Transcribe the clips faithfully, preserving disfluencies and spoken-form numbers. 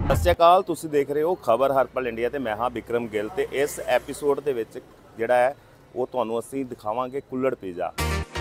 ਸਤਿ ਸ਼੍ਰੀ ਅਕਾਲ, ਤੁਸੀਂ ਦੇਖ ਰਹੇ ਹੋ ਖਬਰ ਹਰ ਪਲ ਇੰਡੀਆ ਤੇ ਮੈਂ ਹਾਂ ਵਿਕਰਮ ਗਿੱਲ ਤੇ ਇਸ ਐਪੀਸੋਡ ਦੇ ਵਿੱਚ ਜਿਹੜਾ ਹੈ ਉਹ ਤੁਹਾਨੂੰ ਅਸੀਂ ਦਿਖਾਵਾਂਗੇ ਕੁੱਲੜ ਪੀਜ਼ਾ।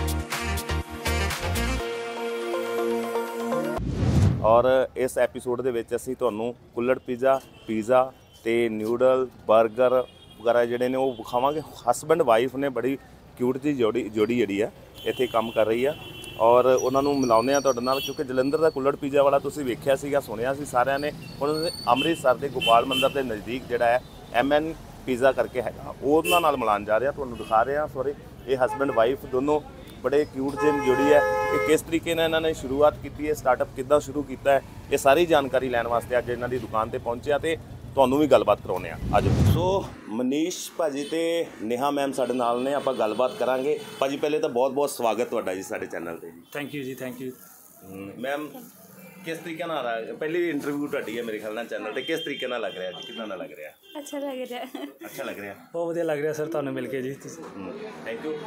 ਔਰ ਇਸ ਐਪੀਸੋਡ ਦੇ ਵਿੱਚ ਅਸੀਂ ਤੁਹਾਨੂੰ ਕੁੱਲੜ ਪੀਜ਼ਾ ਪੀਜ਼ਾ ਤੇ ਨਿਊਡਲ 버ਗਰ ਵਗੈਰਾ ਜਿਹੜੇ ਨੇ ਉਹ ਵਿਖਾਵਾਂਗੇ। ਹਸਬੈਂਡ ਵਾਈਫ ਨੇ ਬੜੀ ਕਿਊਟ ਜੀ ਜੋੜੀ ਜੋੜੀ ਜਿਹੜੀ ਆ ਇੱਥੇ ਕੰਮ ਕਰ ਰਹੀ ਆ ਔਰ ਉਹਨਾਂ ਨੂੰ ਮਿਲਾਉਂਦੇ ਆ ਤੁਹਾਡੇ ਨਾਲ, ਕਿਉਂਕਿ ਜਲੰਧਰ ਦਾ ਕੁੱਲੜ ਪੀਜ਼ਾ ਵਾਲਾ ਤੁਸੀਂ ਵੇਖਿਆ ਸੀਗਾ, ਸੁਣਿਆ ਸੀ ਸਾਰਿਆਂ ਨੇ। ਹੁਣ ਅੰਮ੍ਰਿਤਸਰ ਦੇ ਗੋਪਾਲ ਮੰਦਰ ਦੇ ਨਜ਼ਦੀਕ ਜਿਹੜਾ ਹੈ ਐਮ ਐਨ ਪੀਜ਼ਾ ਕਰਕੇ ਹੈਗਾ, ਉਹਨਾਂ ਨਾਲ ਮਿਲਾਉਣ ਜਾ ਰਿਹਾ, ਤੁਹਾਨੂੰ ਦਿਖਾ ਰਹੇ ਹਾਂ। ਸੋਰੀ, ਇਹ ਹਸਬੈਂਡ ਵਾਈਫ ਦੋਨੋਂ ਬੜੇ ਕਿਊਟ ਜਿਹੀ ਜੋੜੀ ਹੈ। ਇਹ ਕਿਸ ਤਰੀਕੇ ਨਾਲ ਇਹਨਾਂ ਨੇ ਸ਼ੁਰੂਆਤ ਕੀਤੀ ਹੈ, ਸਟਾਰਟਅਪ ਕਿੱਦਾਂ ਸ਼ੁਰੂ ਕੀਤਾ ਹੈ, ਇਹ ਸਾਰੀ ਜਾਣਕਾਰੀ ਲੈਣ ਵਾਸਤੇ ਅੱਜ ਇਹਨਾਂ ਦੀ ਦੁਕਾਨ ਤੇ ਪਹੁੰਚਿਆ ਤੇ ਤੁਹਾਨੂੰ ਵੀ ਗੱਲਬਾਤ ਕਰਾਉਂਦੇ ਆ। ਅੱਜ ਸੋ ਮਨੀਸ਼ ਭਾਜੀ ਤੇ ਨੇਹਾ ਮੈਮ ਸਾਡੇ ਨਾਲ ਨੇ, ਆਪਾਂ ਗੱਲਬਾਤ ਕਰਾਂਗੇ। ਭਾਜੀ ਪਹਿਲੇ ਤਾਂ ਬਹੁਤ ਬਹੁਤ ਸਵਾਗਤ ਤੁਹਾਡਾ ਜੀ ਸਾਡੇ ਚੈਨਲ ਤੇ ਜੀ। ਥੈਂਕ ਯੂ ਜੀ, ਥੈਂਕ ਯੂ ਮੈਮ। किस तरीके ना रहा है, पहली इंटरव्यू ਤੁਹਾਡੀ है मेरे ख्याल ਨਾਲ चैनल ਤੇ, किस तरीके ਨਾਲ ਲੱਗ ਰਿਹਾ ਜੀ, ਕਿੰਨਾ ਨਾ ਲੱਗ ਰਿਹਾ? अच्छा लग रहा है, अच्छा लग ਰਿਹਾ, ਬਹੁਤ ਵਧੀਆ ਲੱਗ ਰਿਹਾ ਸਰ ਤੁਹਾਨੂੰ ਮਿਲ ਕੇ ਜੀ। ਤੁਸੀਂ ਥੈਂਕ ਯੂ।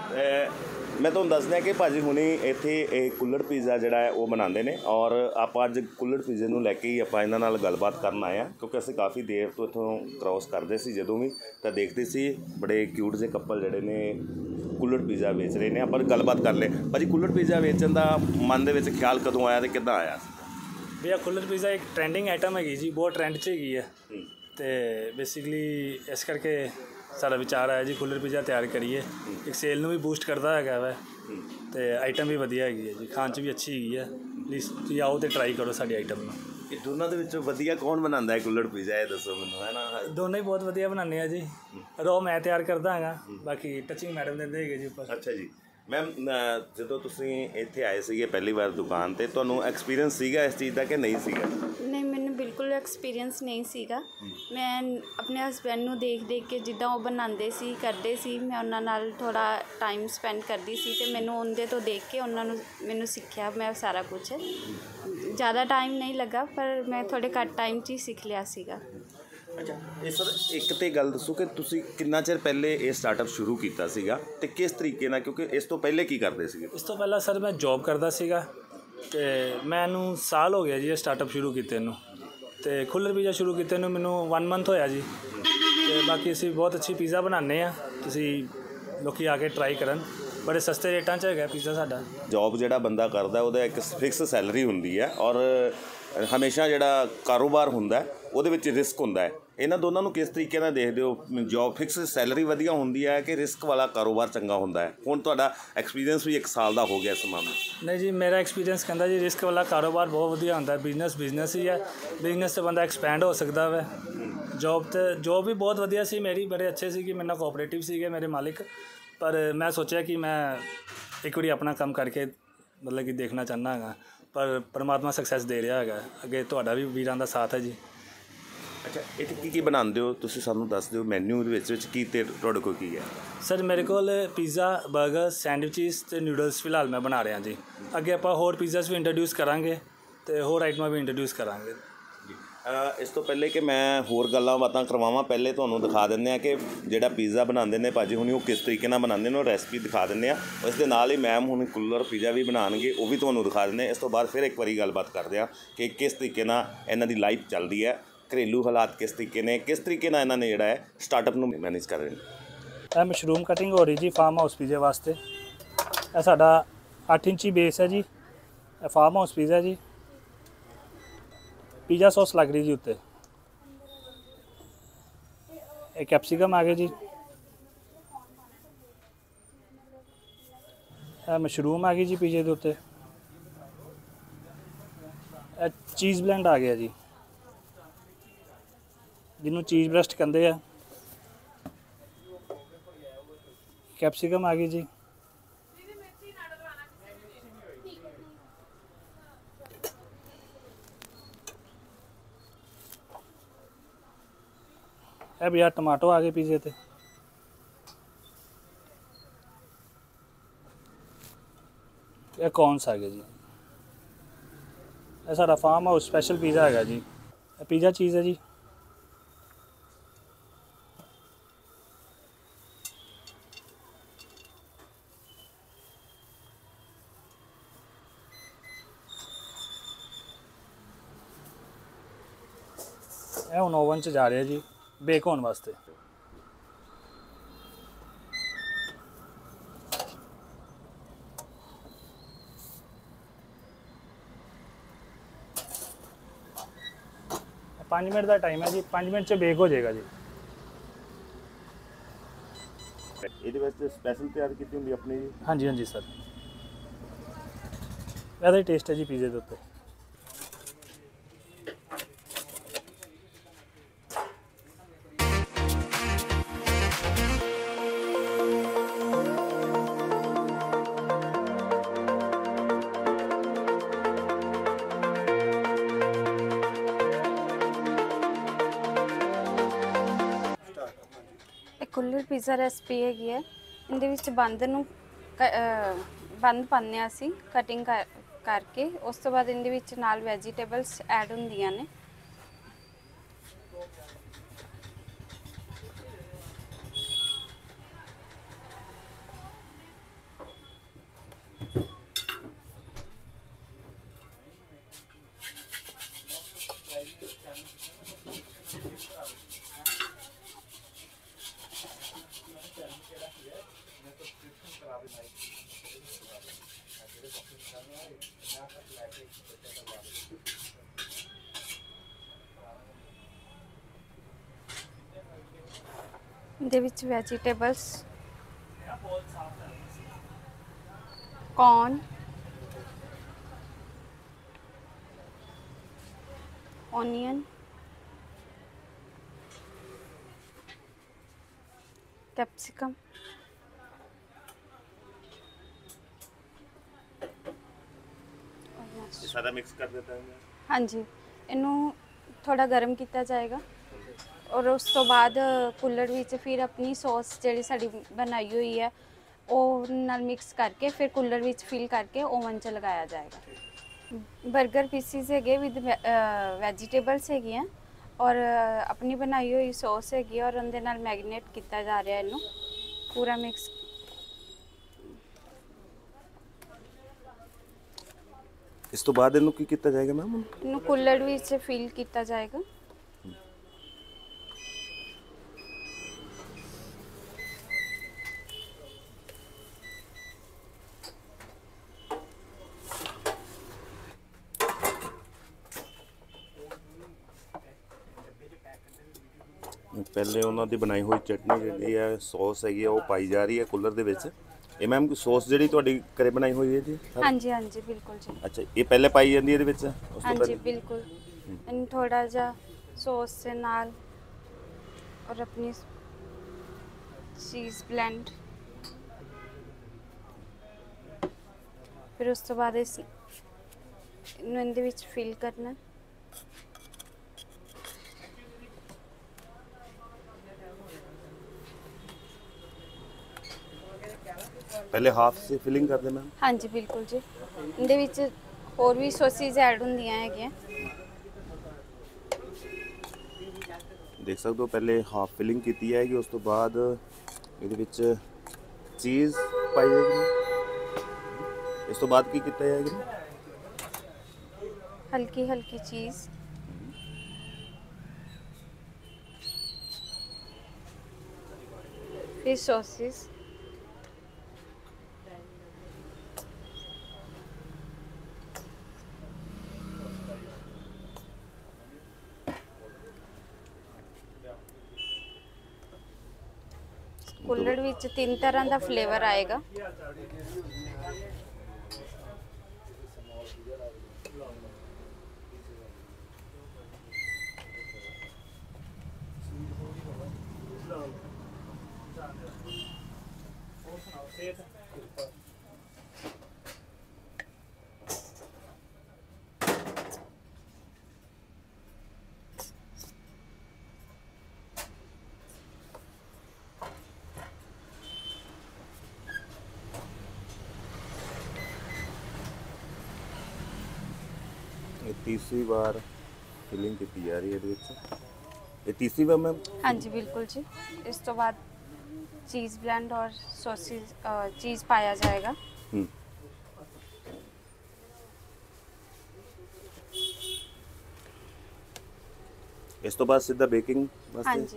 ਮੈਂ ਤੁਹਾਨੂੰ ਦੱਸ ਦਿਆਂ ਕਿ ਭਾਜੀ ਹੁਣੀ ਇੱਥੇ ਇਹ ਕੁੱਲੜ ਪੀਜ਼ਾ ਜਿਹੜਾ ਹੈ ਉਹ ਬਣਾਉਂਦੇ ਨੇ ਔਰ ਆਪਾਂ ਅੱਜ ਕੁੱਲੜ ਪੀਜ਼ੇ ਨੂੰ ਲੈ ਕੇ ਹੀ ਆਪਾਂ ਇਹਨਾਂ ਨਾਲ ਗੱਲਬਾਤ ਕਰਨ ਆਏ ਹਾਂ, ਕਿਉਂਕਿ ਅਸੀਂ ਕਾਫੀ ਦੇਰ ਤੋਂ ਇੱਥੋਂ ਕ੍ਰੋਸ ਕਰਦੇ ਸੀ, ਜਦੋਂ ਵੀ ਤਾਂ ਦੇਖਦੇ ਸੀ ਬੜੇ ਕਿਊਟ ਜਿਹੇ ਕਪਲ ਜਿਹੜੇ ਨੇ ਕੁੱਲੜ ਪੀਜ਼ਾ ਵੇਚ ਰਹੇ ਨੇ। ਆਪਾਂ ਗੱਲਬਾਤ ਕਰ ਲਏ। ਭਾਜੀ ਕੁੱਲੜ ਪੀਜ਼ਾ ਵੇਚਣ ਦਾ ਮਨ ਦੇ ਵਿੱਚ ਖਿਆਲ ਕਦੋਂ ਆਇਆ ਤੇ ਕਿੱਦਾਂ ਆਇਆ ਸੀ? ਭਈਆ ਕੁੱਲੜ ਪੀਜ਼ਾ ਇੱਕ ਟ੍ਰੈਂਡਿੰਗ ਆਈਟਮ ਹੈਗੀ ਜੀ, ਬਹੁਤ ਟ੍ਰੈਂਡ 'ਚ ਹੈਗੀ ਹੈ ਅਤੇ ਬੇਸਿਕਲੀ ਇਸ ਕਰਕੇ ਸਾਡਾ ਵਿਚਾਰ ਆਇਆ ਜੀ ਕੁੱਲੜ ਪੀਜ਼ਾ ਤਿਆਰ ਕਰੀਏ। ਇੱਕ ਸੇਲ ਨੂੰ ਵੀ ਬੂਸਟ ਕਰਦਾ ਹੈਗਾ ਵੈ ਅਤੇ ਆਈਟਮ ਵੀ ਵਧੀਆ ਹੈਗੀ ਹੈ ਜੀ, ਖਾਣ 'ਚ ਵੀ ਅੱਛੀ ਹੈਗੀ ਹੈ। ਪਲੀਜ਼ ਤੁਸੀਂ ਆਓ ਅਤੇ ਟਰਾਈ ਕਰੋ ਸਾਡੀ ਆਈਟਮ ਨੂੰ। ਇਹ ਦੋਨਾਂ ਦੇ ਵਿੱਚੋਂ ਵਧੀਆ ਕੌਣ ਬਣਾਉਂਦਾ ਹੈ ਕੁੱਲੜ ਪੀਜ਼ਾ, ਇਹ ਦੱਸੋ ਮੈਨੂੰ, ਹੈ ਨਾ? ਦੋਨੋਂ ਹੀ ਬਹੁਤ ਵਧੀਆ ਬਣਾਉਂਦੇ ਆ ਜੀ। ਰੋ ਮੈਂ ਤਿਆਰ ਕਰਦਾ ਹੈਗਾ, ਬਾਕੀ ਟੱਚਿੰਗ ਮੈਡਮ ਦਿੰਦੇ ਹੈਗੇ ਜੀ ਉੱਪਰ। ਅੱਛਾ ਜੀ। ਮੈਮ, ਜਦੋਂ ਤੁਸੀਂ ਇੱਥੇ ਆਏ ਸੀਗੇ ਪਹਿਲੀ ਵਾਰ ਦੁਕਾਨ 'ਤੇ, ਤੁਹਾਨੂੰ ਐਕਸਪੀਰੀਅੰਸ ਸੀਗਾ ਇਸ ਚੀਜ਼ ਦਾ ਕਿ ਨਹੀਂ ਸੀਗਾ? ਨਹੀਂ, ਮੈਨੂੰ ਬਿਲਕੁਲ ਐਕਸਪੀਰੀਅੰਸ ਨਹੀਂ ਸੀਗਾ। ਮੈਂ ਆਪਣੇ ਹਸਬੈਂਡ ਨੂੰ ਦੇਖ ਦੇਖ ਕੇ ਜਿੱਦਾਂ ਉਹ ਬਣਾਉਂਦੇ ਸੀ ਕਰਦੇ ਸੀ, ਮੈਂ ਉਹਨਾਂ ਨਾਲ ਥੋੜ੍ਹਾ ਟਾਈਮ ਸਪੈਂਡ ਕਰਦੀ ਸੀ ਅਤੇ ਮੈਨੂੰ ਉਹਦੇ ਤੋਂ ਦੇਖ ਕੇ ਉਹਨਾਂ ਨੂੰ ਮੈਨੂੰ ਸਿੱਖਿਆ ਮੈਂ ਸਾਰਾ ਕੁਛ। ਜ਼ਿਆਦਾ ਟਾਈਮ ਨਹੀਂ ਲੱਗਾ, ਪਰ ਮੈਂ ਥੋੜ੍ਹੇ ਘੱਟ ਟਾਈਮ 'ਚ ਹੀ ਸਿੱਖ ਲਿਆ ਸੀਗਾ। ਅੱਛਾ, ਇਹ ਸਰ ਇੱਕ ਤਾਂ ਗੱਲ ਦੱਸੋ ਕਿ ਤੁਸੀਂ ਕਿੰਨਾ ਚਿਰ ਪਹਿਲੇ ਇਹ ਸਟਾਰਟਅਪ ਸ਼ੁਰੂ ਕੀਤਾ ਸੀਗਾ ਅਤੇ ਕਿਸ ਤਰੀਕੇ ਨਾਲ, ਕਿਉਂਕਿ ਇਸ ਤੋਂ ਪਹਿਲੇ ਕੀ ਕਰਦੇ ਸੀਗੇ? ਇਸ ਤੋਂ ਪਹਿਲਾਂ ਸਰ ਮੈਂ ਜੋਬ ਕਰਦਾ ਸੀਗਾ ਅਤੇ ਮੈਨੂੰ ਸਾਲ ਹੋ ਗਿਆ ਜੀ ਇਹ ਸਟਾਰਟਅਪ ਸ਼ੁਰੂ ਕੀਤੇ ਨੂੰ, ਅਤੇ ਕੁੱਲੜ ਪੀਜ਼ਾ ਸ਼ੁਰੂ ਕੀਤੇ ਨੂੰ ਮੈਨੂੰ ਵਨ ਮੰਥ ਹੋਇਆ ਜੀ। ਅਤੇ ਬਾਕੀ ਅਸੀਂ ਬਹੁਤ ਅੱਛੀ ਪੀਜ਼ਾ ਬਣਾਉਂਦੇ ਹਾਂ, ਤੁਸੀਂ ਲੋਕ ਆ ਕੇ ਟਰਾਈ ਕਰਨ। ਬੜੇ ਸਸਤੇ ਰੇਟਾਂ 'ਚ ਹੈਗਾ ਪੀਜ਼ਾ ਸਾਡਾ। ਜੋਬ ਜਿਹੜਾ ਬੰਦਾ ਕਰਦਾ ਉਹਦਾ ਇੱਕ ਫਿਕਸ ਸੈਲਰੀ ਹੁੰਦੀ ਹੈ ਔਰ ਹਮੇਸ਼ਾ ਜਿਹੜਾ ਕਾਰੋਬਾਰ ਹੁੰਦਾ ਉਹਦੇ ਵਿੱਚ ਰਿਸਕ ਹੁੰਦਾ ਹੈ। ਇਹਨਾਂ ਦੋਨਾਂ ਨੂੰ ਕਿਸ ਤਰੀਕੇ ਨਾਲ ਦੇਖਦੇ ਹੋ? ਜੋਬ ਫਿਕਸ ਸੈਲਰੀ ਵਧੀਆ ਹੁੰਦੀ ਹੈ ਕਿ ਰਿਸਕ ਵਾਲਾ ਕਾਰੋਬਾਰ ਚੰਗਾ ਹੁੰਦਾ ਹੈ? ਹੁਣ ਤੁਹਾਡਾ ਐਕਸਪੀਰੀਅੰਸ ਵੀ ਇੱਕ ਸਾਲ ਦਾ ਹੋ ਗਿਆ ਇਸ ਮਾਮਲੇ। ਨਹੀਂ ਜੀ, ਮੇਰਾ ਐਕਸਪੀਰੀਅੰਸ ਕਹਿੰਦਾ ਜੀ ਰਿਸਕ ਵਾਲਾ ਕਾਰੋਬਾਰ ਬਹੁਤ ਵਧੀਆ ਹੁੰਦਾ। ਬਿਜ਼ਨਸ ਬਿਜ਼ਨਸ ਹੀ ਹੈ, ਬਿਜ਼ਨਸ 'ਤੇ ਬੰਦਾ ਐਕਸਪੈਂਡ ਹੋ ਸਕਦਾ ਵੈ। ਜੋਬ 'ਤੇ ਜੋਬ ਵੀ ਬਹੁਤ ਵਧੀਆ ਸੀ ਮੇਰੀ, ਬੜੇ ਅੱਛੇ ਸੀਗੇ, ਮੇਰੇ ਨਾਲ ਕੋਆਪਰੇਟਿਵ ਸੀਗੇ ਮੇਰੇ ਮਾਲਿਕ। ਪਰ ਮੈਂ ਸੋਚਿਆ ਕਿ ਮੈਂ ਇੱਕ ਵਾਰੀ ਆਪਣਾ ਕੰਮ ਕਰਕੇ ਮਤਲਬ ਕਿ ਦੇਖਣਾ ਚਾਹੁੰਦਾ ਹੈਗਾ, ਪਰ ਪਰਮਾਤਮਾ ਸਕਸੈਸ ਦੇ ਰਿਹਾ ਹੈਗਾ। ਅੱਗੇ ਤੁਹਾਡਾ ਵੀ ਵੀਰਾਂ ਦਾ ਸਾਥ ਹੈ ਜੀ। ਅੱਛਾ, ਇੱਥੇ ਕੀ ਕੀ ਬਣਾਉਂਦੇ ਹੋ ਤੁਸੀਂ ਸਾਨੂੰ ਦੱਸ ਦਿਓ, ਮੈਨਿਊ ਦੇ ਵਿੱਚ ਵਿੱਚ ਕੀ ਤੇ ਤੁਹਾਡੇ ਕੋਲ ਕੀ ਹੈ? ਸਰ ਮੇਰੇ ਕੋਲ ਪੀਜ਼ਾ, ਬਰਗਰ, ਸੈਂਡਵਿਚਿਸ ਅਤੇ ਨਿਊਡਲਸ ਫਿਲਹਾਲ ਮੈਂ ਬਣਾ ਰਿਹਾ ਜੀ। ਅੱਗੇ ਆਪਾਂ ਹੋਰ ਪੀਜ਼ਾਸ ਵੀ ਇੰਟਰੋਡਿਊਸ ਕਰਾਂਗੇ ਅਤੇ ਹੋਰ ਆਈਟਮਾਂ ਵੀ ਇੰਟਰੋਡਿਊਸ ਕਰਾਂਗੇ। ਇਸ ਤੋਂ ਪਹਿਲੇ ਕਿ ਮੈਂ ਹੋਰ ਗੱਲਾਂ ਬਾਤਾਂ ਕਰਵਾਵਾਂ, ਪਹਿਲੇ ਤੁਹਾਨੂੰ ਦਿਖਾ ਦਿੰਦੇ ਹਾਂ ਕਿ ਜਿਹੜਾ ਪੀਜ਼ਾ ਬਣਾਉਂਦੇ ਨੇ ਭਾਜੀ ਹੁਣੀ ਉਹ ਕਿਸ ਤਰੀਕੇ ਨਾਲ ਬਣਾਉਂਦੇ ਨੇ, ਉਹ ਰੈਸਪੀ ਦਿਖਾ ਦਿੰਦੇ ਹਾਂ। ਇਸ ਦੇ ਨਾਲ ਹੀ ਮੈਮ ਹੁਣ ਕੁੱਲੜ ਪੀਜ਼ਾ ਵੀ ਬਣਾਉਣਗੇ, ਉਹ ਵੀ ਤੁਹਾਨੂੰ ਦਿਖਾ ਦਿੰਦੇ। ਇਸ ਤੋਂ ਬਾਅਦ ਫਿਰ ਇੱਕ ਵਾਰੀ ਗੱਲਬਾਤ ਕਰਦੇ ਹਾਂ ਕਿ ਕਿਸ ਤਰੀਕੇ ਨਾਲ ਇਹਨਾਂ ਦੀ ਲਾਈਫ ਚੱਲਦੀ ਹੈ, ਘਰੇਲੂ ਹਾਲਾਤ ਕਿਸ ਤਰੀਕੇ ਨੇ, ਕਿਸ ਤਰੀਕੇ ਨਾਲ ਇਹਨਾਂ ਨੇ ਜਿਹੜਾ ਹੈ ਸਟਾਰਟਅਪ ਨੂੰ ਮੈਨੇਜ ਕਰ ਰਹੇ ਨੇ। ਇਹ ਮਸ਼ਰੂਮ ਕਟਿੰਗ ਹੋ ਰਹੀ ਜੀ ਫਾਰਮ ਹਾਊਸ ਪੀਜ਼ੇ ਵਾਸਤੇ। ਇਹ ਸਾਡਾ ਅੱਠ ਇੰਚੀ ਬੇਸ ਹੈ ਜੀ, ਇਹ ਫਾਰਮ ਹਾਊਸ ਪੀਜ਼ਾ ਜੀ। ਪੀਜ਼ਾ ਸੌਸ ਲੱਗ ਰਹੀ ਜੀ ਉੱਤੇ। ਇਹ ਕੈਪਸੀਕਮ ਆ ਗਏ ਜੀ, ਇਹ ਮਸ਼ਰੂਮ ਆ ਗਈ ਜੀ ਪੀਜ਼ੇ ਦੇ ਉੱਤੇ। ਇਹ ਚੀਜ਼ ਬਲੈਂਡ ਆ ਗਿਆ ਜੀ, ਜਿਹਨੂੰ ਚੀਜ਼ ਬਰਸਟ ਕਹਿੰਦੇ ਆ। ਕੈਪਸੀਕਮ ਆ ਗਈ ਜੀ। ਇਹ ਭਈਆ ਟਮਾਟੋ ਆ ਗਏ ਪੀਜ਼ੇ 'ਤੇ। ਇਹ ਕੌਨਸ ਆ ਗਏ ਜੀ। ਇਹ ਸਾਡਾ ਫਾਰਮ ਹਾਊਸ ਸਪੈਸ਼ਲ ਪੀਜ਼ਾ ਹੈਗਾ ਜੀ। ਇਹ ਪੀਜ਼ਾ ਚੀਜ਼ ਹੈ ਜੀ। ਇਹ ਹੁਣ ਓਵਨ 'ਚ ਜਾ ਰਿਹਾ ਜੀ ਬੇਕ ਹੋਣ ਵਾਸਤੇ। पाँच मिनट का टाइम है जी, पाँच मिनट से बेक हो जाएगा जी। ਇਹਦੇ ਵਾਸਤੇ ਸਪੈਸ਼ਲ ਤਿਆਰ ਕੀਤੀ ਹੁੰਦੀ ਆਪਣੀ ਜੀ? हाँ जी हाँ जी सर, ਇਹਦਾ ਹੀ ਟੇਸਟ ਹੈ ਜੀ ਪੀਜ਼ੇ ਦੇ ਉੱਤੇ। ਕੁੱਲਰ ਪੀਜ਼ਾ ਰੈਸਪੀ ਹੈਗੀ ਹੈ। ਇਹਦੇ ਵਿੱਚ ਬੰਦ ਨੂੰ ਕ- ਅਹ ਬੰਦ ਪਾਉਂਦੇ ਹਾਂ ਅਸੀਂ ਕਟਿੰਗ ਕਰ ਕਰਕੇ। ਉਸ ਤੋਂ ਬਾਅਦ ਇਹਦੇ ਵਿੱਚ ਨਾਲ ਵੈਜੀਟੇਬਲਸ ਐਡ ਹੁੰਦੀਆਂ ਨੇ। ਇਹਦੇ ਵਿੱਚ ਵੈਜੀਟੇਬਲਸ, ਕੌਰਨ, onion, कैप्सिकम, ਇਹ ਸਾਰਾ ਮਿਕਸ ਕਰ ਦਿੱਤਾ ਹੈ। हाँ जी, ਇਹਨੂੰ ਥੋੜਾ ਗਰਮ ਕੀਤਾ ਜਾਏਗਾ ਔਰ ਉਸ ਤੋਂ ਬਾਅਦ ਕੁੱਲਰ ਵਿੱਚ ਫਿਰ ਆਪਣੀ ਸੌਸ ਜਿਹੜੀ ਸਾਡੀ ਬਣਾਈ ਹੋਈ ਹੈ ਉਹ ਨਾਲ ਮਿਕਸ ਕਰਕੇ ਫਿਰ ਕੁੱਲਰ ਵਿੱਚ ਫਿਲ ਕਰਕੇ ਓਵਨ 'ਚ ਲਗਾਇਆ ਜਾਏਗਾ। ਬਰਗਰ ਪੀਸਿਸ ਹੈਗੇ ਵਿਦ ਵੈਜੀਟੇਬਲਸ ਹੈਗੀਆਂ ਔਰ ਆਪਣੀ ਬਣਾਈ ਹੋਈ ਸੌਸ ਹੈਗੀ ਔਰ ਉਹਦੇ ਨਾਲ ਮੈਰੀਨੇਟ ਕੀਤਾ ਜਾ ਰਿਹਾ ਇਹਨੂੰ ਪੂਰਾ ਮਿਕਸ। ਇਸ ਤੋਂ ਬਾਅਦ ਇਹਨੂੰ ਕੀ ਕੀਤਾ ਜਾਏਗਾ ਮੈਮ? ਇਹਨੂੰ ਕੁੱਲਰ ਵਿੱਚ ਫਿਲ ਕੀਤਾ ਜਾਏਗਾ। ਪਹਿਲੇ ਉਹਨਾਂ ਦੀ ਬਣਾਈ ਹੋਈ ਚਟਨੀ ਜਿਹੜੀ ਹੈ ਸੌਸ ਹੈਗੀ ਆ ਉਹ ਪਾਈ ਜਾ ਰਹੀ ਹੈ ਕੁੱਲਰ ਦੇ ਵਿੱਚ। ਇਹ ਮੈਮ ਕੋਈ ਸੌਸ ਜਿਹੜੀ ਤੁਹਾਡੀ ਘਰੇ ਬਣਾਈ ਹੋਈ ਹੈ ਜੀ? ਹਾਂਜੀ ਹਾਂਜੀ ਬਿਲकुल ਜੀ। ਅੱਛਾ, ਇਹ ਪਹਿਲੇ ਪਾਈ ਜਾਂਦੀ ਹੈ ਇਹਦੇ ਵਿੱਚ? ਉਸ ਤੋਂ ਹਾਂਜੀ ਪਹਿਲੇ ਬਿਲकुल। ਇਹਨੂੰ ਥੋੜਾ ਜਿਹਾ ਸੌਸ ਦੇ ਨਾਲ ਔਰ ਆਪਣੀ ਚੀਜ਼ ਬਲੈਂਡ, ਫਿਰ ਉਸ ਤੋਂ ਬਾਅਦ ਇਸ ਇਹਨੂੰ ਇਹਦੇ ਵਿੱਚ ਫਿਲ ਕਰਨਾ। ਪਹਿਲੇ ਹਾਫ ਸੇ ਫਿਲਿੰਗ ਕਰਦੇ ਮੈਮ? ਹਾਂਜੀ ਬਿਲकुल ਜੀ। ਇਹਦੇ ਵਿੱਚ ਹੋਰ ਵੀ ਸੌਸਿਸ ਐਡ ਹੁੰਦੀਆਂ ਹੈਗੀਆਂ। ਦੇਖ ਸਕਦੇ ਹੋ ਪਹਿਲੇ ਹਾਫ ਫਿਲਿੰਗ ਕੀਤੀ ਹੈ ਕਿ ਉਸ ਤੋਂ ਬਾਅਦ ਇਹਦੇ ਵਿੱਚ ਚੀਜ਼ ਪਾਈ ਜਾਏਗੀ। ਇਸ ਤੋਂ ਬਾਅਦ ਕੀ ਕੀਤਾ ਜਾਏਗਾ? ਹਲਕੀ ਹਲਕੀ ਚੀਜ਼, फिर सॉसेस, ਕੁੱਲੜ ਵਿੱਚ ਤਿੰਨ ਤਰ੍ਹਾਂ ਦਾ ਫਲੇਵਰ ਆਏਗਾ। ਇਹ ਤੀਸਰੀ ਵਾਰ ਫਿਲਿੰਗ ਕੀਤੀ ਜਾ ਰਹੀ ਹੈ ਇਹਦੇ ਵਿੱਚ। ਇਹ ਤੀਸਰੀ ਵਾਰ ਮੈਮ? ਹਾਂਜੀ ਬਿਲकुल जी। ਇਸ ਤੋਂ ਬਾਅਦ चीज़ ब्लेंड और सॉसेज चीज़ पाया जाएगा। ਇਸ ਤੋਂ ਬਾਅਦ ਸਿੱਧਾ ਬੇਕਿੰਗ ਵਾਸਤੇ? ਹਾਂਜੀ।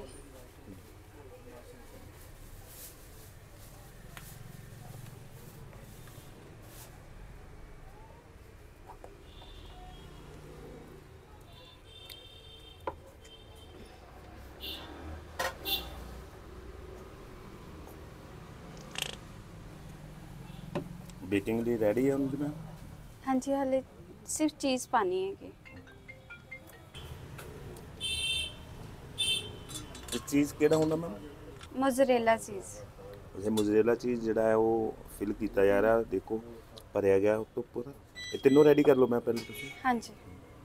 बेकिंग लिए रेडी है उनमें? हाँ जी, हाले सिर्फ चीज़ पानी है कि चीज़ केड़ा होंदा मैम? Mozzarella cheese. ये मोज़रेला चीज़ जिहड़ा है वो फिल किया जा रहा है, देखो भरिया गया तो पूरा। ये तीनों रेडी कर लो मैं पहले तुसीं। हाँ जी।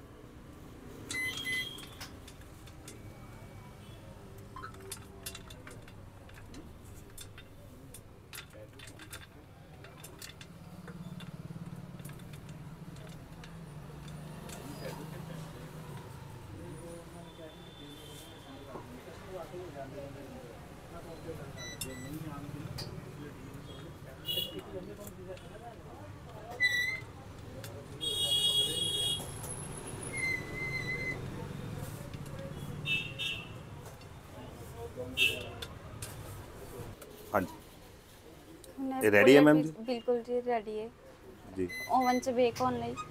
हाँ जी, ਹੁਣ ਇਹ ready ਹੈ ਕੂਲਰ ma'am ਵੀ- ਜੀ? ਬਿਲਕੁਲ ਜੀ ਰੈਡੀ ਹੈ। जी ਓਵਨ 'ਚ ਬੇਕ ਹੋਣ ਲਈ।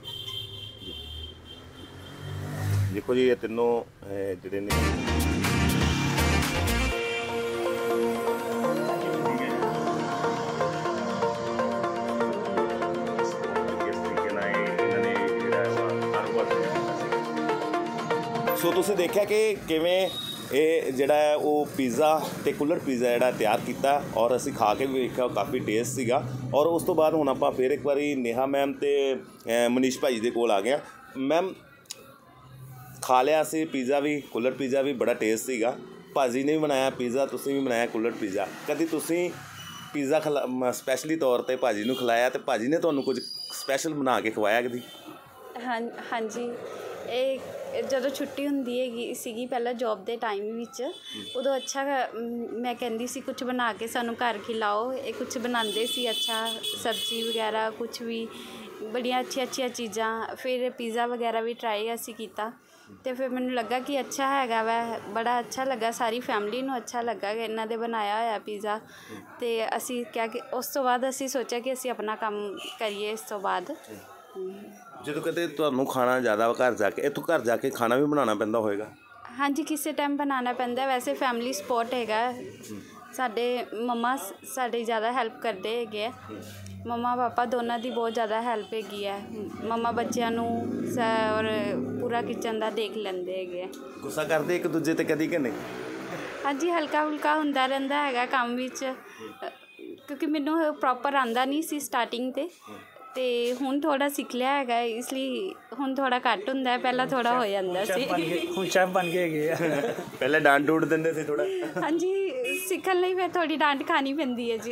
देखो जी ये तीनों अह, जिहड़े ने ਸੋ ਤੁਸੀਂ ਦੇਖਿਆ ਕਿ ਕਿਵੇਂ ਇਹ ਜਿਹੜਾ ਹੈ ਉਹ ਪੀਜ਼ਾ ਤੇ ਕੁੱਲਰ ਪੀਜ਼ਾ ਜਿਹੜਾ ਤਿਆਰ ਕੀਤਾ ਔਰ ਅਸੀਂ ਖਾ ਕੇ ਵੀ ਵੇਖਿਆ, ਕਾਫੀ ਟੇਸਟ ਸੀਗਾ। ਔਰ ਉਸ ਤੋਂ ਬਾਅਦ ਹੁਣ ਆਪਾਂ ਫਿਰ ਇੱਕ ਵਾਰੀ ਨੇਹਾ ਮੈਮ ਤੇ ਅਹ, ਮਨੀਸ਼ ਭਾਈ ਦੇ ਕੋਲ ਆ ਗਏ ਹਾਂ। ਮੈਮ ਖਾ ਲਿਆ ਅਸੀਂ ਪੀਜ਼ਾ ਵੀ, ਕੁੱਲਰ ਪੀਜ਼ਾ ਵੀ ਬੜਾ ਟੇਸਟ ਸੀਗਾ। ਭਾਜੀ ਨੇ ਵੀ ਬਣਾਇਆ ਪੀਜ਼ਾ, ਤੁਸੀਂ ਵੀ ਬਣਾਇਆ ਕੁੱਲਰ ਪੀਜ਼ਾ। ਕਦੀ ਤੁਸੀਂ ਪੀਜ਼ਾ ਖਿਲਾ ਸਪੈਸ਼ਲੀ ਤੌਰ 'ਤੇ ਭਾਜੀ ਨੂੰ ਖਿਲਾਇਆ ਅਤੇ ਭਾਜੀ ਨੇ ਤੁਹਾਨੂੰ ਕੁਝ ਸਪੈਸ਼ਲ ਬਣਾ ਕੇ ਖਵਾਇਆ ਕਦੀ? ਹਾਂ ਹਾਂਜੀ, ਇਹ ਜਦੋਂ ਛੁੱਟੀ ਹੁੰਦੀ ਹੈਗੀ ਸੀਗੀ ਪਹਿਲਾਂ ਜੋਬ ਦੇ ਟਾਈਮ ਵਿੱਚ, ਉਦੋਂ ਅੱਛਾ ਅਮ, ਮੈਂ ਕਹਿੰਦੀ ਸੀ ਕੁਝ ਬਣਾ ਕੇ ਸਾਨੂੰ ਘਰ ਖਿਲਾਓ। ਇਹ ਕੁਝ ਬਣਾਉਂਦੇ ਸੀ ਅੱਛਾ, ਸਬਜ਼ੀ ਵਗੈਰਾ ਕੁਝ ਵੀ ਬੜੀਆਂ ਅੱਛੀਆਂ ਅੱਛੀਆਂ ਚੀਜ਼ਾਂ। ਫਿਰ ਪੀਜ਼ਾ ਵਗੈਰਾ ਵੀ ਟਰਾਈ ਅਸੀਂ ਕੀਤਾ ਅਤੇ ਫਿਰ ਮੈਨੂੰ ਲੱਗਾ ਕਿ ਅੱਛਾ ਹੈਗਾ ਵੈ, ਬੜਾ ਅੱਛਾ ਲੱਗਾ, ਸਾਰੀ ਫੈਮਿਲੀ ਨੂੰ ਅੱਛਾ ਲੱਗਾ ਕਿ ਇਹਨਾਂ ਦੇ ਬਣਾਇਆ ਹੋਇਆ ਪੀਜ਼ਾ। ਅਤੇ ਅਸੀਂ ਕਿਹਾ ਕਿ ਉਸ ਤੋਂ ਬਾਅਦ ਅਸੀਂ ਸੋਚਿਆ ਕਿ ਅਸੀਂ ਆਪਣਾ ਕੰਮ ਕਰੀਏ ਇਸ ਤੋਂ ਬਾਅਦ। ਜਦੋਂ ਕਿਤੇ ਤੁਹਾਨੂੰ ਖਾਣਾ ਜ਼ਿਆਦਾ ਘਰ ਜਾ ਕੇ, ਇੱਥੋਂ ਘਰ ਜਾ ਕੇ ਖਾਣਾ ਵੀ ਬਣਾਉਣਾ ਪੈਂਦਾ ਹੋਏਗਾ? ਹਾਂਜੀ, ਕਿਸੇ ਟਾਈਮ ਬਣਾਉਣਾ ਪੈਂਦਾ। ਵੈਸੇ ਫੈਮਿਲੀ ਸਪੋਰਟ ਹੈਗਾ ਸਾਡੇ, ਮੰਮਾ ਸਾਡੀ ਜ਼ਿਆਦਾ ਹੈਲਪ ਕਰਦੇ ਹੈਗੇ ਆ। ਮੰਮਾ ਪਾਪਾ ਦੋਨਾਂ ਦੀ ਬਹੁਤ ਜ਼ਿਆਦਾ ਹੈਲਪ ਹੈਗੀ ਹੈ। ਮੰਮਾ ਬੱਚਿਆਂ ਨੂੰ ਸ ਔਰ ਪੂਰਾ ਕਿਚਨ ਦਾ ਦੇਖ ਲੈਂਦੇ ਹੈਗੇ ਆ। ਗੁੱਸਾ ਕਰਦੇ ਇੱਕ ਦੂਜੇ 'ਤੇ ਕਦੀ ਕਿ ਨਹੀਂ? ਹਾਂਜੀ, ਹਲਕਾ ਹੁਲਕਾ ਹੁੰਦਾ ਰਹਿੰਦਾ ਹੈਗਾ ਕੰਮ ਵਿੱਚ, ਕਿਉਂਕਿ ਮੈਨੂੰ ਪ੍ਰੋਪਰ ਆਉਂਦਾ ਨਹੀਂ ਸੀ ਸਟਾਰਟਿੰਗ 'ਤੇ ਅਤੇ ਹੁਣ ਥੋੜ੍ਹਾ ਸਿੱਖ ਲਿਆ ਹੈਗਾ, ਇਸ ਲਈ ਹੁਣ ਥੋੜ੍ਹਾ ਘੱਟ ਹੁੰਦਾ ਹੈ, ਪਹਿਲਾਂ ਥੋੜ੍ਹਾ ਹੋ ਜਾਂਦਾ ਸੀ। ਹੁਣ ਸ਼ੈਫ ਬਣ ਕੇ ਹੈਗੇ ਆ। ਪਹਿਲੇ ਡਾਂਟ ਡੂਟ ਦਿੰਦੇ ਸੀ ਥੋੜ੍ਹਾ? ਹਾਂਜੀ, ਸਿੱਖਣ ਲਈ ਫਿਰ ਥੋੜ੍ਹੀ ਡਾਂਟ ਖਾਣੀ ਪੈਂਦੀ ਹੈ ਜੀ।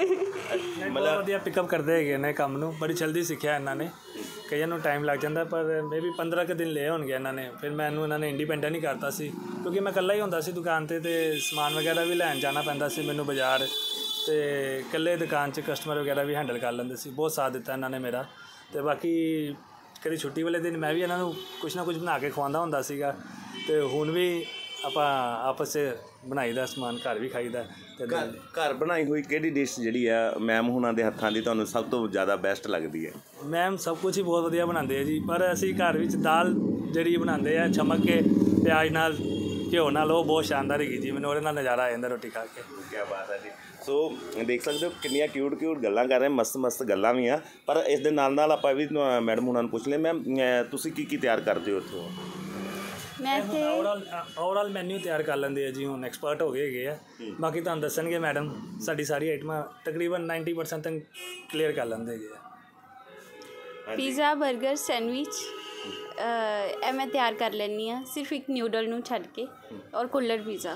ਬਹੁਤ ਵਧੀਆ ਪਿਕਅਪ ਕਰਦੇ ਹੈਗੇ ਨੇ ਕੰਮ ਨੂੰ, ਬੜੀ ਜਲਦੀ ਸਿੱਖਿਆ ਇਹਨਾਂ ਨੇ। ਕਈਆਂ ਨੂੰ ਟਾਈਮ ਲੱਗ ਜਾਂਦਾ, ਪਰ ਮੇ ਵੀ ਪੰਦਰਾਂ ਕੁ ਦਿਨ ਲਏ ਹੋਣਗੇ ਇਹਨਾਂ ਨੇ। ਫਿਰ ਮੈਨੂੰ ਇਹਨਾਂ ਨੇ ਇੰਡੀਪੈਂਡੈਂਟ ਹੀ ਕਰਤਾ ਸੀ, ਕਿਉਂਕਿ ਮੈਂ ਇਕੱਲਾ ਹੀ ਹੁੰਦਾ ਸੀ ਦੁਕਾਨ 'ਤੇ ਅਤੇ ਸਮਾਨ ਵਗੈਰਾ ਵੀ ਲੈਣ ਜਾਣਾ ਪੈਂਦਾ ਸੀ ਮੈਨੂੰ ਬਾਜ਼ਾਰ, ਅਤੇ ਇਕੱਲੇ ਦੁਕਾਨ 'ਚ ਕਸਟਮਰ ਵਗੈਰਾ ਵੀ ਹੈਂਡਲ ਕਰ ਲੈਂਦੇ ਸੀ। ਬਹੁਤ ਸਾਥ ਦਿੱਤਾ ਇਹਨਾਂ ਨੇ ਮੇਰਾ। ਅਤੇ ਬਾਕੀ ਕਦੀ ਛੁੱਟੀ ਵਾਲੇ ਦਿਨ ਮੈਂ ਵੀ ਇਹਨਾਂ ਨੂੰ ਕੁਛ ਨਾ ਕੁਛ ਬਣਾ ਕੇ ਖਵਾਉਂਦਾ ਹੁੰਦਾ ਸੀਗਾ। ਅਤੇ ਹੁਣ ਵੀ ਆਪਾਂ ਆਪਸ 'ਚ ਬਣਾਈ ਦਾ ਸਮਾਨ, ਘਰ ਵੀ ਖਾਈਦਾ। ਅਤੇ ਘਰ ਘਰ ਬਣਾਈ ਹੋਈ ਕਿਹੜੀ ਡਿਸ਼ ਜਿਹੜੀ ਆ ਮੈਮ ਹੁਣਾਂ ਦੇ ਹੱਥਾਂ ਦੀ ਤੁਹਾਨੂੰ ਸਭ ਤੋਂ ਜ਼ਿਆਦਾ ਬੈਸਟ ਲੱਗਦੀ ਹੈ? ਮੈਮ ਸਭ ਕੁਛ ਹੀ ਬਹੁਤ ਵਧੀਆ ਬਣਾਉਂਦੇ ਆ ਜੀ, ਪਰ ਅਸੀਂ ਘਰ ਵਿੱਚ ਦਾਲ ਜਿਹੜੀ ਬਣਾਉਂਦੇ ਆ ਛਮਕ ਕੇ ਪਿਆਜ਼ ਨਾਲ, ਘਿਓ ਨਾਲ, ਉਹ ਬਹੁਤ ਸ਼ਾਨਦਾਰ ਹੈਗੀ ਜੀ। ਮੈਨੂੰ ਉਹਦੇ ਨਾਲ ਨਜ਼ਾਰਾ ਆ ਜਾਂਦਾ ਰੋਟੀ ਖਾ ਕੇ। ਕਿਆ ਬਾਤ ਹੈ ਜੀ। ਸੋ ਦੇਖ ਸਕਦੇ ਹੋ ਕਿੰਨੀਆਂ ਕਿਊਟ ਕਿਊਟ ਗੱਲਾਂ ਕਰ ਰਹੇ, ਮਸਤ ਮਸਤ ਗੱਲਾਂ ਵੀ ਆ। ਪਰ ਇਸ ਦੇ ਨਾਲ ਨਾਲ ਆਪਾਂ ਵੀ ਮੈਡਮ ਹੁਣਾਂ ਨੂੰ ਪੁੱਛ ਲਿਆ, ਮੈਮ ਤੁਸੀਂ ਕੀ ਕੀ ਤਿਆਰ ਕਰਦੇ ਹੋ ਉੱਥੋਂ? ਮੈਂ ਇੱਥੇ ਓਵਰਆਲ ਓਵਰਆਲ ਮੈਨਿਊ ਤਿਆਰ ਕਰ ਲੈਂਦੇ ਆ ਜੀ, ਹੁਣ ਐਕਸਪਰਟ ਹੋ ਗਏ ਹੈਗੇ ਆ। ਬਾਕੀ ਤੁਹਾਨੂੰ ਦੱਸਣਗੇ ਮੈਡਮ, ਸਾਡੀ ਸਾਰੀ ਆਈਟਮਾਂ ਤਕਰੀਬਨ ਨਾਈਨਟੀ ਪਰਸੈਂਟ ਤੱਕ ਕਲੀਅਰ ਕਰ ਲੈਂਦੇ ਹੈਗੇ ਆ। ਪੀਜ਼ਾ, ਬਰਗਰ, ਸੈਂਡਵਿਚ ਇਹ ਮੈਂ ਤਿਆਰ ਕਰ ਲੈਂਦੀ ਹਾਂ, ਸਿਰਫ ਇੱਕ ਨਿਊਡਲ ਨੂੰ ਛੱਡ ਕੇ, ਔਰ ਕੁੱਲਰ ਪੀਜ਼ਾ।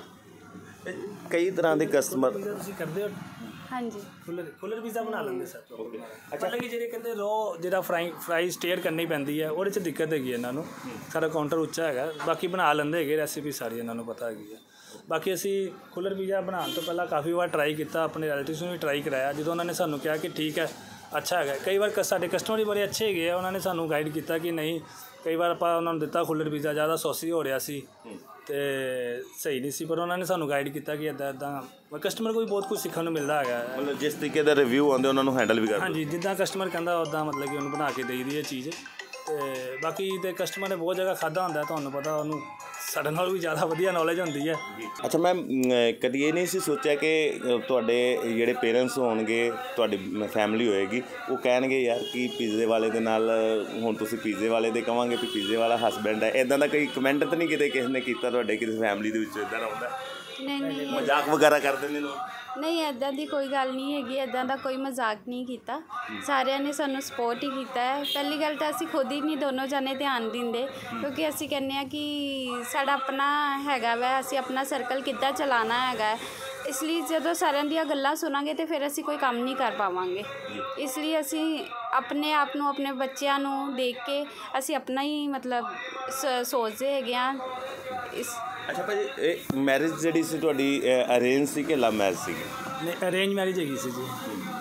ਕਈ ਤਰ੍ਹਾਂ ਦੇ ਕਸਟਮਰ ਪੀਜ਼ਾ ਤੁਸੀਂ ਕਰਦੇ ਹੋ? ਹਾਂਜੀ, ਕੁੱਲਰ ਕੁੱਲਰ ਪੀਜ਼ਾ ਬਣਾ ਲੈਂਦੇ ਸਰ। ਅੱਛਾ, ਕਿ ਜਿਹੜੇ ਕਹਿੰਦੇ ਰੋ ਜਿਹੜਾ ਫਰਾਈ ਫਰਾਈ ਸਟੇਅਰ ਕਰਨੀ ਪੈਂਦੀ ਹੈ, ਉਹਦੇ 'ਚ ਦਿੱਕਤ ਹੈਗੀ ਇਹਨਾਂ ਨੂੰ। ਸਾਡਾ ਕਾਊਂਟਰ ਉੱਚਾ ਹੈਗਾ, ਬਾਕੀ ਬਣਾ ਲੈਂਦੇ ਹੈਗੇ, ਰੈਸਿਪੀ ਸਾਰੀ ਇਹਨਾਂ ਨੂੰ ਪਤਾ ਹੈਗੀ ਹੈ। ਬਾਕੀ ਅਸੀਂ ਕੁੱਲਰ ਪੀਜ਼ਾ ਬਣਾਉਣ ਤੋਂ ਪਹਿਲਾਂ ਕਾਫੀ ਵਾਰ ਟਰਾਈ ਕੀਤਾ, ਆਪਣੇ ਰਿਲੇਟਿਵਸ ਨੂੰ ਵੀ ਟਰਾਈ ਕਰਾਇਆ। ਜਦੋਂ ਉਹਨਾਂ ਨੇ ਸਾਨੂੰ ਕਿਹਾ ਕਿ ਠੀਕ ਹੈ, ਅੱਛਾ ਹੈਗਾ, ਕਈ ਵਾਰ ਸਾਡੇ ਕਸਟਮਰ ਵੀ ਬੜੇ ਅੱਛੇ ਹੈਗੇ ਆ, ਉਹਨਾਂ ਨੇ ਸਾਨੂੰ ਗਾਈਡ ਕੀਤਾ ਕਿ ਨਹੀਂ, ਕਈ ਵਾਰ ਆਪਾਂ ਉਹਨਾਂ ਨੂੰ ਦਿੱਤਾ ਕੁੱਲਰ ਪੀਜ਼ਾ ਜ਼ਿਆਦਾ ਸੌਸੀ ਹੋ ਰਿਹਾ ਸੀ, ਤੇ ਸਹੀ ਨਹੀਂ ਸੀ, ਪਰ ਉਹਨਾਂ ਨੇ ਸਾਨੂੰ ਗਾਈਡ ਕੀਤਾ ਕਿ ਇੱਦਾਂ ਇੱਦਾਂ ਕਸਟਮਰ ਕੋਈ ਬਹੁਤ ਕੁਝ ਸਿੱਖਣ ਨੂੰ ਮਿਲਦਾ ਹੈਗਾ। ਮਤਲਬ ਜਿਸ ਤਰੀਕੇ ਦਾ ਰਿਵਿਊ ਆਉਂਦੇ ਉਹਨਾਂ ਨੂੰ ਹੈਂਡਲ ਵੀ ਕਰਦੇ? ਹਾਂਜੀ, ਜਿੱਦਾਂ ਕਸਟਮਰ ਕਹਿੰਦਾ ਉੱਦਾਂ ਮਤਲਬ ਕਿ ਉਹਨੂੰ ਬਣਾ ਕੇ ਦੇਈ ਦੀ ਇਹ ਚੀਜ਼। ਤੇ ਬਾਕੀ ਤੇ ਕਸਟਮਰ ਨੇ ਬਹੁਤ ਜਗ੍ਹਾ ਖਾਧਾ ਹੁੰਦਾ, ਤੁਹਾਨੂੰ ਪਤਾ ਉਹਨੂੰ ਸਾਡੇ ਨਾਲ ਵੀ ਜ਼ਿਆਦਾ ਵਧੀਆ ਨੌਲੇਜ ਹੁੰਦੀ ਹੈ। ਅੱਛਾ ਮੈਮ, ਕਦੀ ਇਹ ਨਹੀਂ ਸੀ ਸੋਚਿਆ ਕਿ ਤੁਹਾਡੇ ਜਿਹੜੇ ਪੇਰੈਂਟਸ ਹੋਣਗੇ, ਤੁਹਾਡੀ ਫੈਮਿਲੀ ਹੋਏਗੀ, ਉਹ ਕਹਿਣਗੇ ਯਾਰ ਕਿ ਪੀਜ਼ੇ ਵਾਲੇ ਦੇ ਨਾਲ ਹੁਣ ਤੁਸੀਂ ਪੀਜ਼ੇ ਵਾਲੇ ਦੇ ਕਹਾਂਗੇ ਵੀ ਪੀਜ਼ੇ ਵਾਲਾ ਹਸਬੈਂਡ ਹੈ, ਇੱਦਾਂ ਦਾ ਕੋਈ ਕਮੈਂਟ ਤਾਂ ਨਹੀਂ ਕਿਤੇ ਕਿਸੇ ਨੇ ਕੀਤਾ ਤੁਹਾਡੇ ਕਿਸੇ ਫੈਮਿਲੀ ਦੇ ਵਿੱਚ ਇੱਦਾਂ ਦਾ ਹੁੰਦਾ? ਨਹੀਂ ਨਹੀਂ ਮਜ਼ਾਕ ਵਗੈਰਾ ਕਰ ਦਿੰਦੇ ਲੋਕ? ਨਹੀਂ, ਇੱਦਾਂ ਦੀ ਕੋਈ ਗੱਲ ਨਹੀਂ ਹੈਗੀ, ਇੱਦਾਂ ਦਾ ਕੋਈ ਮਜ਼ਾਕ ਨਹੀਂ ਕੀਤਾ। ਸਾਰਿਆਂ ਨੇ ਸਾਨੂੰ ਸਪੋਰਟ ਹੀ ਕੀਤਾ ਹੈ। ਪਹਿਲੀ ਗੱਲ ਤਾਂ ਅਸੀਂ ਖੁਦ ਹੀ ਨਹੀਂ ਦੋਨੋਂ ਜਾਣੇ ਧਿਆਨ ਦਿੰਦੇ, ਕਿਉਂਕਿ ਅਸੀਂ ਕਹਿੰਦੇ ਹਾਂ ਕਿ ਸਾਡਾ ਆਪਣਾ ਹੈਗਾ ਵੈ, ਅਸੀਂ ਆਪਣਾ ਸਰਕਲ ਕਿੱਦਾਂ ਚਲਾਉਣਾ ਹੈਗਾ। ਇਸ ਲਈ ਜਦੋਂ ਸਾਰਿਆਂ ਦੀਆਂ ਗੱਲਾਂ ਸੁਣਾਂਗੇ ਤਾਂ ਫਿਰ ਅਸੀਂ ਕੋਈ ਕੰਮ ਨਹੀਂ ਕਰ ਪਾਵਾਂਗੇ। ਇਸ ਲਈ ਅਸੀਂ ਆਪਣੇ ਆਪ ਨੂੰ, ਆਪਣੇ ਬੱਚਿਆਂ ਨੂੰ ਦੇਖ ਕੇ ਅਸੀਂ ਆਪਣਾ ਹੀ ਮਤਲਬ ਸ ਸੋਚਦੇ ਹੈਗੇ ਹਾਂ। ਇਸ ਅੱਛਾ ਭਾਜੀ, ਇਹ ਮੈਰਿਜ ਜਿਹੜੀ ਸੀ ਤੁਹਾਡੀ ਅਰੇਂਜ ਸੀ ਕਿ ਲਵ ਮੈਰਿਜ ਸੀ? ਨਹੀਂ, ਅਰੇਂਜ ਮੈਰਿਜ ਹੈਗੀ ਸੀ ਜੀ।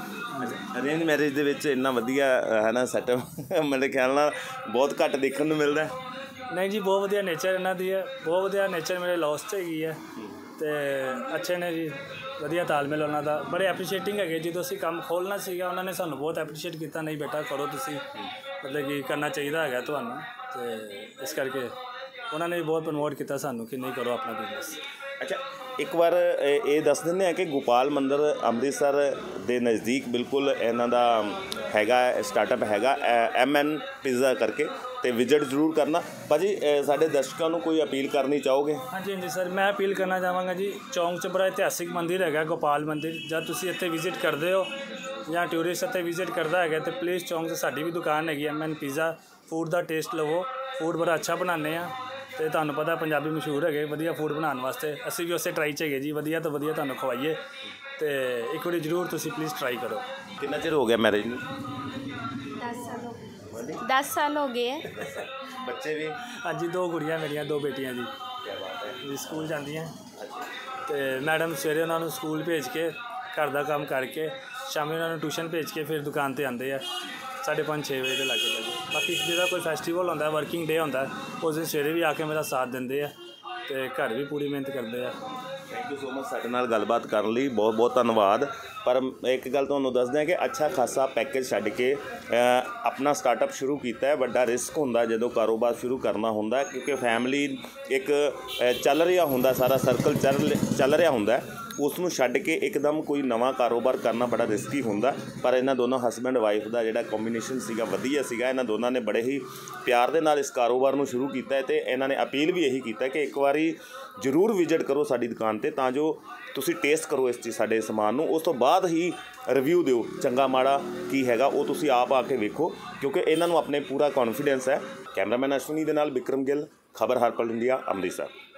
ਅਰੇਂਜ ਮੈਰਿਜ ਦੇ ਵਿੱਚ ਇੰਨਾ ਵਧੀਆ ਹੈ ਨਾ ਸੈਟਅਪ ਮੇਰੇ ਖਿਆਲ ਨਾਲ ਬਹੁਤ ਘੱਟ ਦੇਖਣ ਨੂੰ ਮਿਲਦਾ। ਨਹੀਂ ਜੀ, ਬਹੁਤ ਵਧੀਆ ਨੇਚਰ ਇਹਨਾਂ ਦੀ ਹੈ, ਬਹੁਤ ਵਧੀਆ ਨੇਚਰ ਮੇਰੇ ਲੌਸ 'ਚ ਹੈਗੀ ਹੈ। ਅਤੇ ਅੱਛੇ ਨੇ ਜੀ, ਵਧੀਆ ਤਾਲਮੇਲ ਉਹਨਾਂ ਦਾ, ਬੜੇ ਐਪਰੀਸ਼ੀਏਟਿੰਗ ਹੈਗੇ। ਜਦੋਂ ਅਸੀਂ ਕੰਮ ਖੋਲ੍ਹਣਾ ਸੀਗਾ ਉਹਨਾਂ ਨੇ ਸਾਨੂੰ ਬਹੁਤ ਐਪਰੀਸ਼ੀਏਟ ਕੀਤਾ, ਨਹੀਂ ਬੇਟਾ ਕਰੋ ਤੁਸੀਂ, ਮਤਲਬ ਕਿ ਕਰਨਾ ਚਾਹੀਦਾ ਹੈਗਾ ਤੁਹਾਨੂੰ। ਅਤੇ ਇਸ ਕਰਕੇ ਉਹਨਾਂ ਨੇ ਵੀ ਬਹੁਤ ਪ੍ਰਮੋਟ ਕੀਤਾ ਸਾਨੂੰ ਕਿ ਨਹੀਂ, ਕਰੋ ਆਪਣਾ ਬਿਜ਼ਨਸ। ਅੱਛਾ, ਇੱਕ ਵਾਰ ਇਹ ਦੱਸ ਦਿੰਦੇ ਆ ਕਿ ਗੋਪਾਲ ਮੰਦਰ ਅੰਮ੍ਰਿਤਸਰ ਦੇ ਨਜ਼ਦੀਕ ਬਿਲਕੁਲ ਇਹਨਾਂ ਦਾ ਹੈਗਾ ਸਟਾਰਟਅਪ ਹੈਗਾ ਐਮ ਐਨ ਪੀਜ਼ਾ ਕਰਕੇ, ਅਤੇ ਵਿਜ਼ਿਟ ਜ਼ਰੂਰ ਕਰਨਾ। ਭਾਜੀ ਸਾਡੇ ਦਰਸ਼ਕਾਂ ਨੂੰ ਕੋਈ ਅਪੀਲ ਕਰਨੀ ਚਾਹੋਗੇ? ਹਾਂਜੀ ਹਾਂਜੀ ਸਰ, ਮੈਂ ਅਪੀਲ ਕਰਨਾ ਚਾਹਾਂਗਾ ਜੀ, ਚੌਂਕ 'ਚ ਬੜਾ ਇਤਿਹਾਸਿਕ ਮੰਦਿਰ ਹੈਗਾ ਗੋਪਾਲ ਮੰਦਿਰ। ਜਦ ਤੁਸੀਂ ਇੱਥੇ ਵਿਜ਼ਿਟ ਕਰਦੇ ਹੋ ਜਾਂ ਟੂਰਿਸਟ ਇੱਥੇ ਵਿਜ਼ਿਟ ਕਰਦਾ ਹੈਗਾ ਤਾਂ ਪਲੀਜ਼ ਚੌਂਕ 'ਚ ਸਾਡੀ ਵੀ ਦੁਕਾਨ ਹੈਗੀ ਐਮ ਐਨ ਪੀਜ਼ਾ। ਫੂਡ ਦਾ ਟੇਸਟ ਲਵੋ, ਫੂਡ ਬੜਾ ਅੱਛਾ ਬਣਾਉਂਦੇ ਹਾਂ, ਅਤੇ ਤੁਹਾਨੂੰ ਪਤਾ ਪੰਜਾਬੀ ਮਸ਼ਹੂਰ ਹੈਗੇ ਵਧੀਆ ਫੂਡ ਬਣਾਉਣ ਵਾਸਤੇ। ਅਸੀਂ ਵੀ ਉਸੇ ਟਰਾਈ 'ਚ ਹੈਗੇ ਜੀ, ਵਧੀਆ ਤੋਂ ਵਧੀਆ ਤੁਹਾਨੂੰ ਖਵਾਈਏ, ਅਤੇ ਇੱਕ ਵਾਰੀ ਜ਼ਰੂਰ ਤੁਸੀਂ ਪਲੀਜ਼ ਟਰਾਈ ਕਰੋ। ਕਿੰਨਾ ਚਿਰ ਹੋ ਗਿਆ ਮੈਰਿਜ ਨੂੰ? ਦਸ ਸਾਲ ਹੋ ਗਏ ਦਸ ਸਾਲ ਹੋ ਗਏ ਹੈ। ਬੱਚੇ ਵੀ? ਹਾਂਜੀ, ਦੋ ਕੁੜੀਆਂ ਮੇਰੀਆਂ, ਦੋ ਬੇਟੀਆਂ ਜੀ। ਕੀ ਬਾਤ ਹੈ ਜੀ, ਸਕੂਲ ਜਾਂਦੀਆਂ। ਅਤੇ ਮੈਡਮ ਸਵੇਰੇ ਉਹਨਾਂ ਨੂੰ ਸਕੂਲ ਭੇਜ ਕੇ, ਘਰ ਦਾ ਕੰਮ ਕਰਕੇ, ਸ਼ਾਮੀ ਉਹਨਾਂ ਨੂੰ ਟਿਊਸ਼ਨ ਭੇਜ ਕੇ ਫਿਰ ਦੁਕਾਨ 'ਤੇ ਆਉਂਦੇ ਆ ਸਾਢੇ ਪੰਜ ਛੇ ਵਜੇ ਦੇ ਲਾਗੇ ਲਾਗੇ। ਬਾਕੀ ਜਿਹੜਾ ਕੋਈ ਫੈਸਟੀਵਲ ਹੁੰਦਾ, ਵਰਕਿੰਗ ਡੇ ਹੁੰਦਾ, ਉਸ ਦਿਨ ਸਵੇਰੇ ਵੀ ਆ ਕੇ ਮੇਰਾ ਸਾਥ ਦਿੰਦੇ ਆ, ਅਤੇ ਘਰ ਵੀ ਪੂਰੀ ਮਿਹਨਤ ਕਰਦੇ ਆ। ਥੈਂਕ ਯੂ ਸੋ ਮਚ ਸਾਡੇ ਨਾਲ ਗੱਲਬਾਤ ਕਰਨ ਲਈ, ਬਹੁਤ ਬਹੁਤ ਧੰਨਵਾਦ। ਪਰ ਇੱਕ ਗੱਲ ਤੁਹਾਨੂੰ ਦੱਸਦੇ ਹਾਂ ਕਿ ਅੱਛਾ ਖਾਸਾ ਪੈਕੇਜ ਛੱਡ ਕੇ ਆਪਣਾ ਸਟਾਰਟਅਪ ਸ਼ੁਰੂ ਕੀਤਾ ਹੈ। ਵੱਡਾ ਰਿਸਕ ਹੁੰਦਾ ਜਦੋਂ ਕਾਰੋਬਾਰ ਸ਼ੁਰੂ ਕਰਨਾ ਹੁੰਦਾ, ਕਿਉਂਕਿ ਫੈਮਿਲੀ ਇੱਕ ਚੱਲ ਰਿਹਾ ਹੁੰਦਾ, ਸਾਰਾ ਸਰਕਲ ਚੱਲ ਚੱਲ ਰਿਹਾ ਹੁੰਦਾ, ਉਸ ਨੂੰ ਛੱਡ ਕੇ ਇੱਕਦਮ ਕੋਈ ਨਵਾਂ ਕਾਰੋਬਾਰ ਕਰਨਾ ਬੜਾ ਰਿਸਕੀ ਹੁੰਦਾ। ਪਰ ਇਹਨਾਂ ਦੋਨੋਂ ਹਸਬੈਂਡ ਵਾਈਫ ਦਾ ਜਿਹੜਾ ਕੰਬੀਨੇਸ਼ਨ ਸੀਗਾ ਵਧੀਆ ਸੀਗਾ। ਇਹਨਾਂ ਦੋਨਾਂ ਨੇ ਬੜੇ ਹੀ ਪਿਆਰ ਦੇ ਨਾਲ ਇਸ ਕਾਰੋਬਾਰ ਨੂੰ ਸ਼ੁਰੂ ਕੀਤਾ ਹੈ, ਅਤੇ ਇਹਨਾਂ ਨੇ ਅਪੀਲ ਵੀ ਇਹੀ ਕੀਤਾ ਕਿ ਇੱਕ ਵਾਰੀ ਜ਼ਰੂਰ ਵਿਜ਼ਿਟ ਕਰੋ ਸਾਡੀ ਦੁਕਾਨ 'ਤੇ, ਤਾਂ ਜੋ ਤੁਸੀਂ ਟੇਸਟ ਕਰੋ ਇਸ ਚੀਜ਼ ਸਾਡੇ ਸਮਾਨ ਨੂੰ, ਉਸ ਤੋਂ ਬਾਅਦ ਹੀ ਰਿਵਿਊ ਦਿਓ, ਚੰਗਾ ਮਾੜਾ ਕੀ ਹੈਗਾ ਉਹ ਤੁਸੀਂ ਆਪ ਆ ਕੇ ਵੇਖੋ, ਕਿਉਂਕਿ ਇਹਨਾਂ ਨੂੰ ਆਪਣੇ ਪੂਰਾ ਕੌਨਫੀਡੈਂਸ ਹੈ। ਕੈਮਰਾਮੈਨ ਅਸ਼ਵਨੀ ਦੇ ਨਾਲ ਵਿਕਰਮ ਗਿੱਲ, ਖਬਰ ਹਰਪਲ ਇੰਡੀਆ, ਅੰਮ੍ਰਿਤਸਰ।